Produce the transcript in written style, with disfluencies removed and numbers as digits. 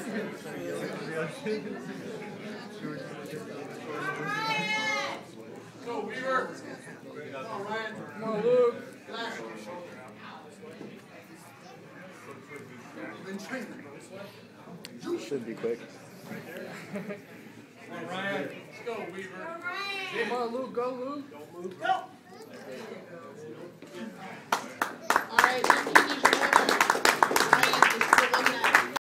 Go, Weaver. Come on, Ryan. Come on, Luke. Should be quick. Come on, Ryan. Let's go, Weaver. Come on, Luke. Go, Luke. Don't move. Go. All right,